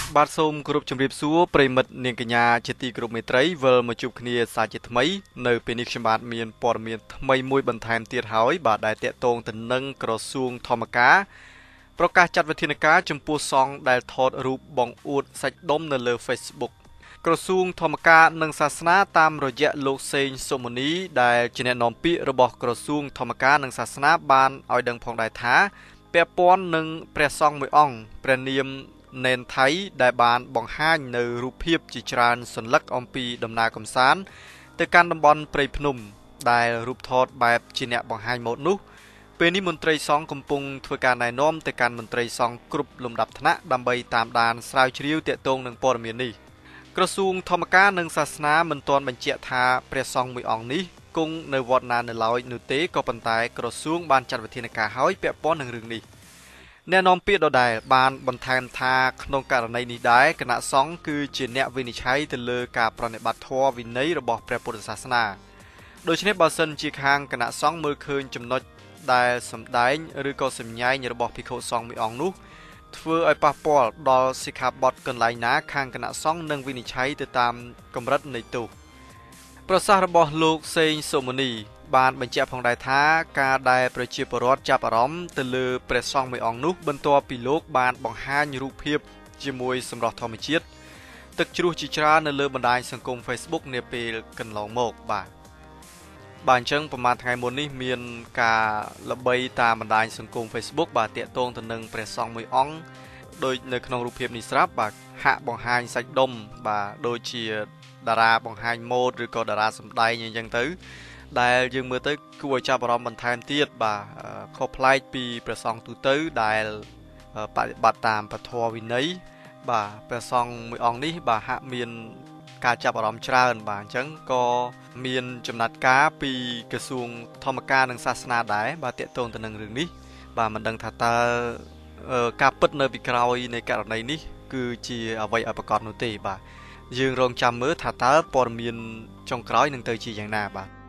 បាទសូមគោរពជម្រាបសួរប្រិមិត្តនាងកញ្ញាជាទីគោរពមេត្រីវិលមកជួបគ្នាសាជាថ្មីនៅពេលនេះខ្ញុំបាទមានព័ត៌មានថ្មីមួយបន្ថែមទៀតហើយបាទដែលតាក់ទងទៅនឹងក្រសួងធម្មការប្រកាសចាត់វិធានការចំពោះសង្ឃដែលថតរូបបង្អួតសាច់ដុំនៅលើ Facebook ក្រសួងធម្មការនិងសាសនាតាមរយៈលោកសេងសុមនីដែលជាអ្នកនាំពាក្យរបស់ក្រសួងធម្មការនិងសាសនាបានឲ្យដឹងផងដែរថាពាក់ព័ន្ធនឹងព្រះសង្ឃមួយអង្គព្រះនាមណែនថៃដែលបានបង្ហាញនៅរូបភាពជាច្រើនសន្លឹកអំពីដំណើរកម្សាន្តទៅកាន់តំបន់ព្រៃភ្នំដែលរូបថតបែបជាអ្នកបង្ហាញម៉ូដនោះពេលនេះមន្ត្រីសង្ឃកំពុងធ្វើការណែនាំទៅកាន់មន្ត្រីសង្ឃគ្រប់លំដាប់ថ្នាក់ដើម្បីតាមដានស្រាវជ្រាវទាក់ទងនឹងព័ត៌មាននេះក្រសួងធម្មការនិងសាសនាមិនទាន់បញ្ជាក់ថាព្រះសង្ឃមួយអង្គនេះគង់នៅវត្តណានៅឡើយនោះទេក៏ប៉ុន្តែក្រសួងបានចាត់វិធានការហើយពាក់ព័ន្ធនឹងរឿងនេះអ្នកនាំពាក្យដដែលបានបន្ថែមថាក្នុងករណីនេះដែរគណៈសង្ឃគឺជាអ្នកវិនិច្ឆ័យទៅលើការប្រតិបត្តិធម៌វិន័យរបស់ព្រះពុទ្ធសាសនាដូច្នេះបើសិនជាខាងគណៈសង្ឃមើលឃើញចំណុចដែលសម្ដែងឬក៏សម្ញែងរបស់ភិក្ខុសង្ឃមួយអង្គនោះធ្វើឲ្យប៉ះពាល់ដល់សិក្ខាបទកន្លែងណាខាងគណៈសង្ឃនឹងវិនិច្ឆ័យទៅតាមកម្រិតនៃទោសប្រសាសន៍របស់លោកសេងសុមនីបានបញ្ជាក់ផងដែរថាការដែលប្រជាពលរដ្ឋចាប់អារម្មណ៍ទៅលើព្រះសង្ឃមួយអង្គនោះបន្ទាប់ពីលោកបានបង្ហាញរូបភាពជាមួយសម្រស់ធម្មជាតិទឹកជ្រោះជាច្រើននៅលើបណ្ដាញសង្គម Facebook នាពេលកន្លងមកបាទអញ្ចឹងប្រហែលថ្ងៃមុននេះមានការល្បីតាមបណ្ដាញសង្គម Facebook បាទតាក់ទងទៅនឹងព្រះសង្ឃមួយអង្គដូចនៅក្នុងរូបភាពនេះស្រាប់បាទហាក់បង្ហាញសាច់ដុំបាទដូចជាតារាបង្ហាញម៉ូដឬក៏តារាសម្ដែងអីចឹងទៅដែលយើងមើលទៅគួរឲ្យចាប់អារម្មណ៍បន្ថែមទៀតបាទខុសប្លែកពីព្រះសង្ឃទូទៅដែលបប្រតិបត្តិតាមពធវិន័យបាទព្រះសង្ឃមួយអង្គនេះបាទហាក់មានការចាប់អារម្មណ៍ច្រើនបាទអញ្ចឹងក៏មានចំណាត់ការពីក្រសួងធម្មការនិងសាសនាដែរបាទតាក់ទងទៅនឹងរឿងនេះបាទមិនដឹងថាតើការពិតនៅពីក្រោយនៃករណីនេះគឺជាអ្វីឲ្យប្រកាសនោះទេបាទយើងរងចាំមើលថាតើព័ត៌មានចុងក្រោយនឹងទៅជាយ៉ាងណាបាទ